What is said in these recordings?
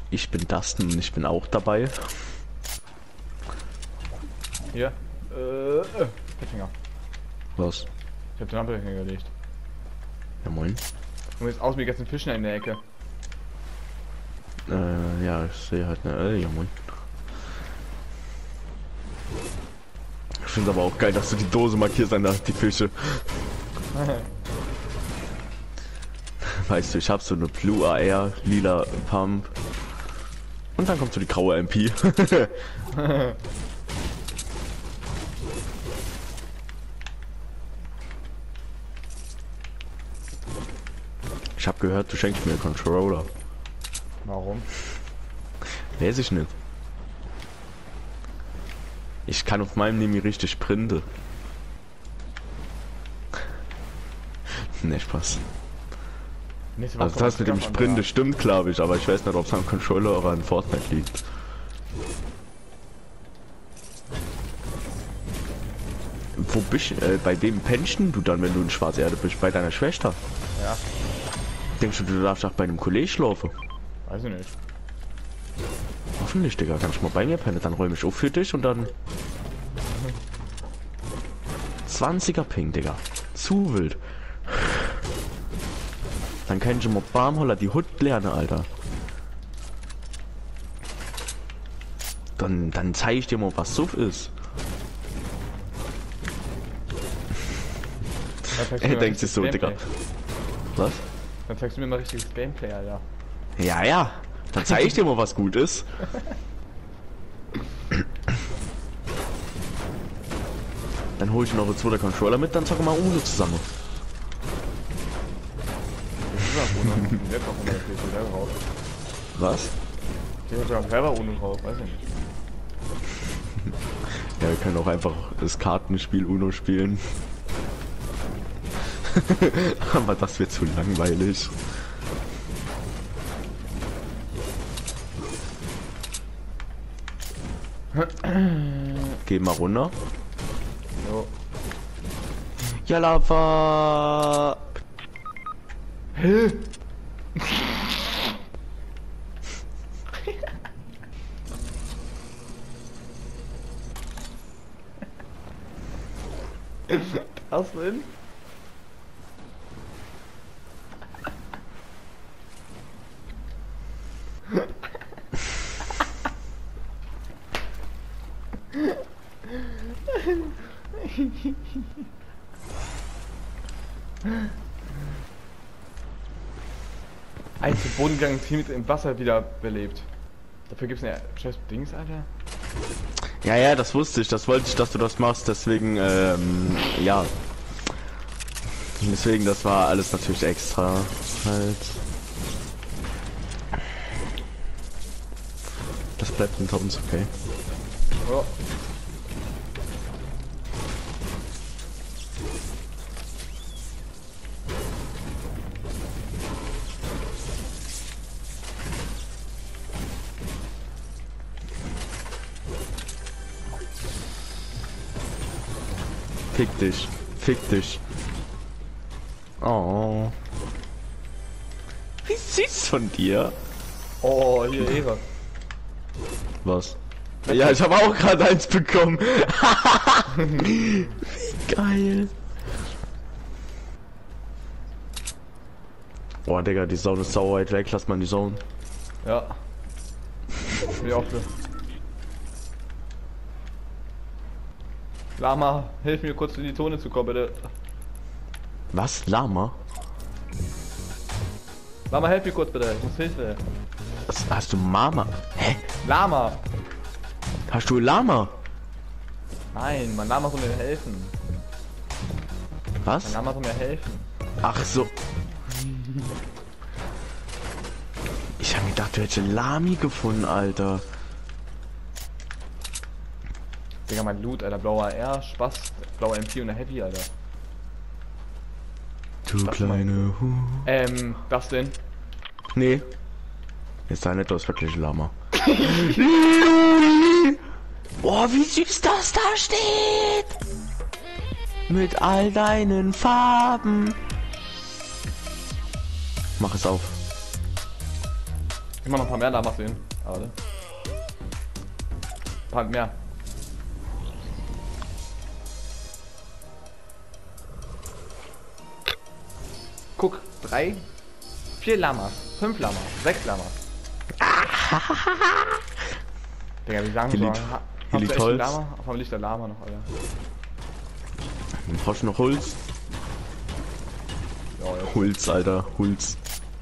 Ich bin Dustin und ich bin auch dabei. Hier. Finger. Was? Ich hab den Ampelfinger gelegt. Ja moin. Und jetzt aus mir ganzen Fischen in der Ecke. Ja, ich sehe halt eine ja moin. Ich finde aber auch geil, dass du die Dose markierst an die Fische. Weißt du, ich habe so eine Blue AR, lila Pump. Und dann kommt so die graue MP. Ich habe gehört, du schenkst mir einen Controller. Warum? Weiß ich nicht. Ich kann auf meinem Nemi richtig sprinten. Ne, Spaß. Also das mit dem Sprinten stimmt, glaube ich, aber ich weiß nicht, ob es am Controller oder an Fortnite liegt. Wo bist bei wem penschen du dann, wenn du in Schwarzerde bist? Bei deiner Schwester? Ja. Denkst du darfst auch bei einem Kollegen schlafen? Weiß ich nicht. Hoffentlich, Digga, kannst du mal bei mir pennen, dann räume ich auf für dich und dann 20er Ping, Digga. Zu wild. Dann kann ich mal Barmholler die Hut lernen, Alter. Dann zeige ich dir mal, was Suff ist. Er denkt sich so, Digga. Was? Dann zeigst du mir mal richtiges Gameplay, Alter. Ja, ja. Dann zeige ich dir mal, was gut ist. Dann hole ich noch einen zweiten Controller mit, dann zocken wir mal Uno zusammen. Was? Ich hab sogar selber Uno drauf, weiß ich nicht. Ja, wir können auch einfach das Kartenspiel Uno spielen. Aber das wird zu langweilig. Geh mal runter. Jo. Ja, Lava. Hä? Was denn? Ein zu Boden gegangen Team im Wasser wieder belebt. Dafür gibt's eine scheiß Dings, Alter. Ja, ja, das wusste ich. Das wollte ich, dass du das machst. Deswegen, ja. Deswegen, das war alles natürlich extra. Halt. Das bleibt unter uns, okay. Ja. Fick dich. Fick dich. Oh. Wie süß von dir. Oh, hier Ehre. Was? Ja, ich habe auch gerade eins bekommen. Wie geil. Boah, Digga, die Zone ist sauer weit weg. Lass mal in die Zone. Ja. Bin ich auch für. Lama, hilf mir kurz in die Zone zu kommen, bitte. Was? Lama? Lama, helf mir kurz, bitte. Ich muss Hilfe. Was, hast du Mama? Hä? Lama! Hast du Lama? Nein, mein Lama soll mir helfen. Mein Was? Lama soll mir helfen. Ach so. Ich hab mir gedacht, du hättest Lami gefunden, Alter. Digga, mein Loot, Alter. Blauer R, Spaß, blauer MP und eine Heavy, Alter. Du kleine Hu. Das denn? Nee. Ist da nicht, das wirklich Lama. Boah, wie süß das da steht! Mit all deinen Farben. Mach es auf. Immer noch ein paar mehr Lamas sehen. Warte. Ein paar mehr. Guck, 3, 4 Lamas, 5 Lamas, 6 Lamas. Digga, wie sagen wir so? Hier liegt Holz. Lama? Auf dem Licht der Lama noch, Alter. Dann brauchst du noch Holz. Ja, ja. Holz, Alter, Holz.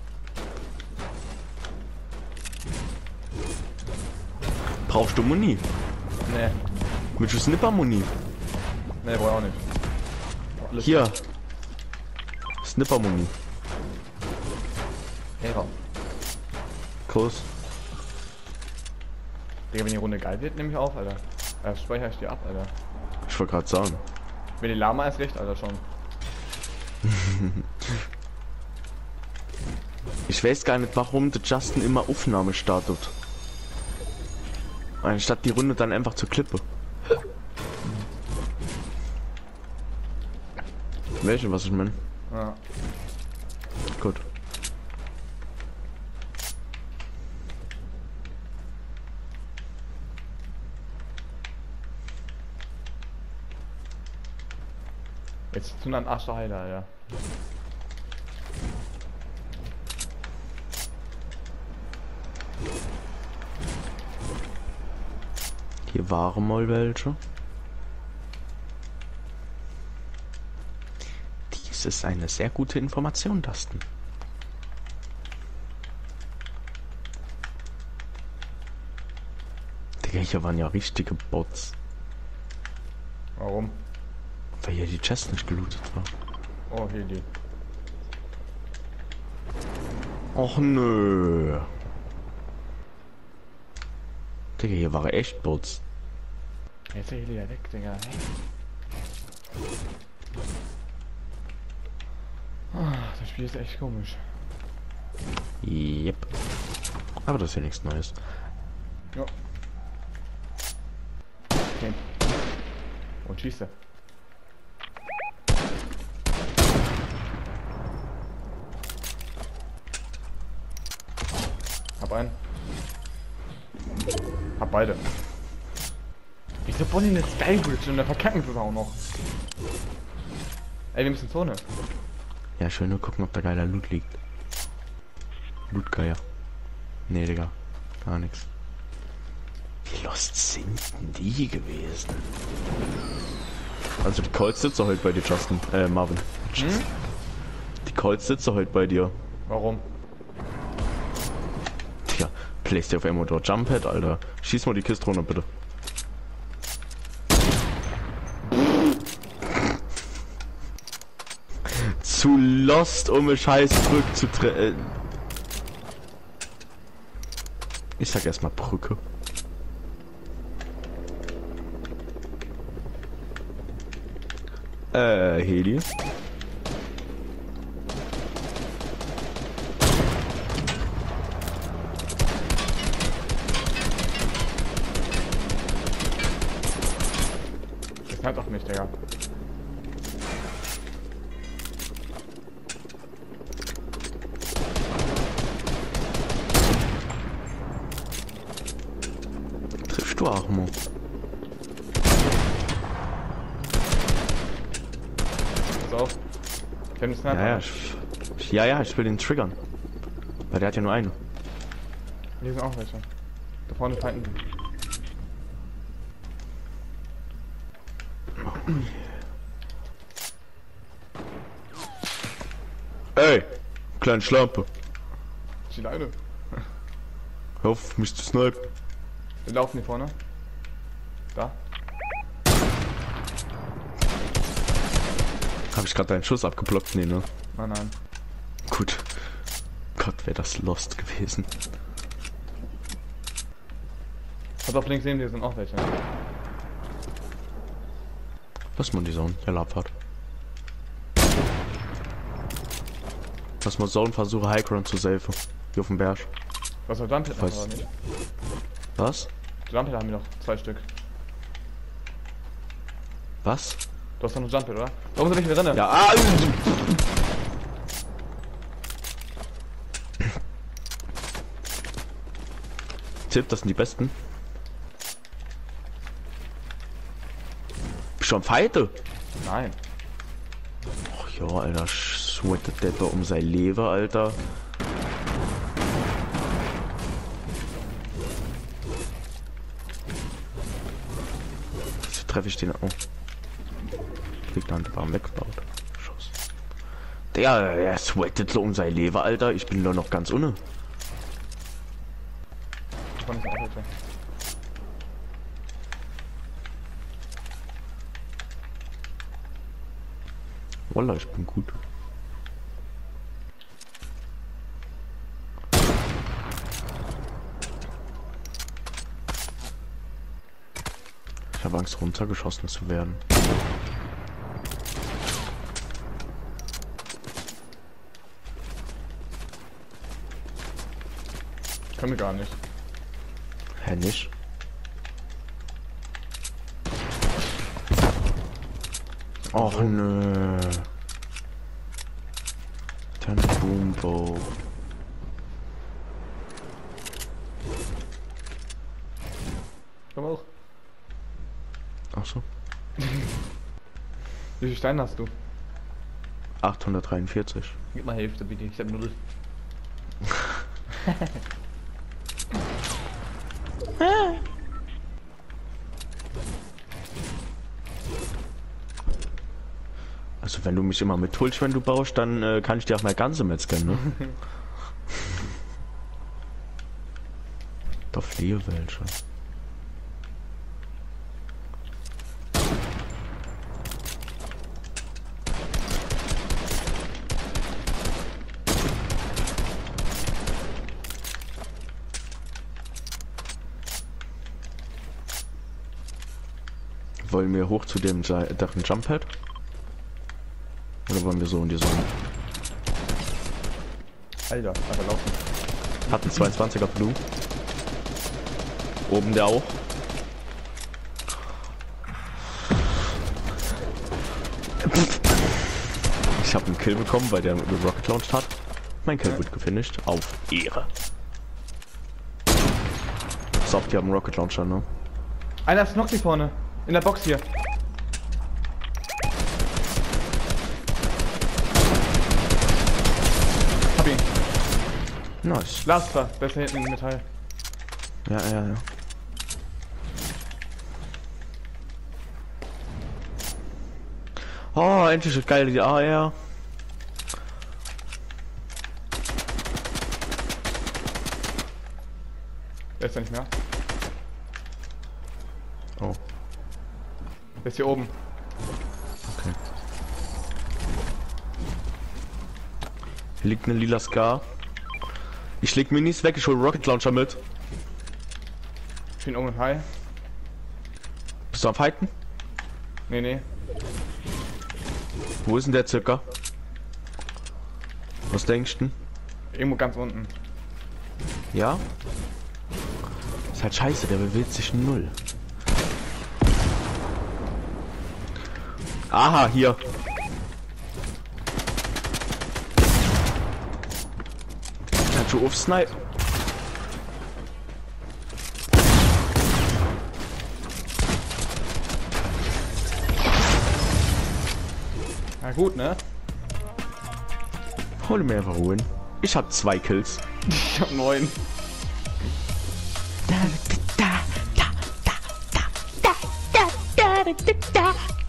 Brauchst du Muni? Nee. Mit Snipper-Muni? Nee, brauch ich auch nicht. Alles Hier. Snipper-Muni. Ehre. Groß. Digga, wenn die Runde geil wird, nehme ich auf, Alter. Speichere ich die ab, Alter. Ich wollte gerade sagen. Wenn die Lama ist recht, Alter, schon. Ich weiß gar nicht, warum der Justin immer Aufnahme startet. Anstatt die Runde dann einfach zur Klippe. Welche, was ich meine? Ja. Gut. Jetzt tun dann Asche Heiler, ja. Hier waren mal welche. Dies ist eine sehr gute Information, Dustin. Digga, hier waren ja richtige Bots. Warum? Weil hier die Chest nicht gelootet war. Oh, hier die. Och nö. Digga, hier waren echt Bots. Jetzt ist er wieder weg, Digga. Hey. Das Spiel ist echt komisch. Yep. Aber das ist ja nichts Neues. Ja. Okay. Und schießt er. Hab einen. Hab beide. Wieso bauen die eine Skybridge und da verkacken sie es auch noch? Ey, wir müssen Zone. Ja, schön nur gucken, ob da geiler Loot liegt. Lootgeier. Nee, Digga. Gar nichts. Wie lost sind denn die gewesen? Also die Colts sitzt heute bei dir, Justin. Marvin. Hm? Die Colts sitzt heute bei dir. Warum? Tja, placed auf Ammo dort. Jumppad, Alter. Schieß mal die Kiste runter, bitte. Zu lost, um eine scheiß Brücke zu Ich sag erstmal Brücke. Heli. Das knallt doch nicht, Digga. Triffst du auch mal? Pass auf. Ich kenn den Sniper. Ja, ich will den triggern. Weil der hat ja nur eine. Hier sind auch welche. Da vorne feinden. Ey, kleine Schlampe. Ich die Leine. Hör auf, mich zu snipen. Wir laufen hier vorne. Da. Hab ich gerade deinen Schuss abgeblockt? Nee, ne? Nein, nein. Gut. Gott, wäre das lost gewesen. Pass auf, links neben dir sind auch welche. Lass mal die Zone, der Lapart. Lass mal Zone versuche Highground zu safen. Hier auf dem Berg. Was für Jump noch oder nicht? Was? Jump haben wir noch 2 Stück. Was? Du hast doch noch Jump oder? Warum sind welche drin? Ja, ah! Tipp, das sind die besten. Schon Feite? Nein. Ach ja, Alter, sweatet der da um sein Leben, Alter. Jetzt treffe ich den auch. Liegt an der Bahn weggebaut. Schuss. Der sweatet so um sein Leben, Alter. Ich bin doch noch ganz unne. Wallah, ich bin gut. Ich habe Angst, runtergeschossen zu werden. Können wir gar nicht. Hä, nicht? Och nö. Dann Boombo. Komm auch. Ach so. Wie viel Steine hast du? 843. Gib mal Hälfte bitte, ich hab 0. Also wenn du mich immer mit Tulch, wenn du baust, dann kann ich dir auch mal ganze metzgen, ne? Da fliehen welche. Wollen wir hoch zu dem Dach Jump Pad? Oder wollen wir so in die Sonne? Alter, aber laufen. Hat einen 22er Blue. Oben der auch. Ich habe einen Kill bekommen, weil der Rocket Launch hat. Mein Kill wird gefinisht. Auf Ehre. So, die haben einen Rocket Launcher, ne? Einer ist noch hier vorne. In der Box hier. Hab ihn. Nice. Last war. Der ist hinten im Metall. Ja. Oh, endlich ist geil die AR. Der ist ja nicht mehr. Oh. Der ist hier oben. Okay. Hier liegt eine lila Scar. Ich leg Minis weg, ich hol Rocket Launcher mit. Ich bin oben high. Bist du am Fighten? Nee. Wo ist denn der circa? Was denkst du? Irgendwo ganz unten. Ja? Ist halt scheiße, der bewegt sich null. Aha, hier. Kannst du aufsnipen? Na gut, ne? Hol mir einfach Ruhen. Ich hab 2 Kills. Ich hab 9. Da da da da da da da da da da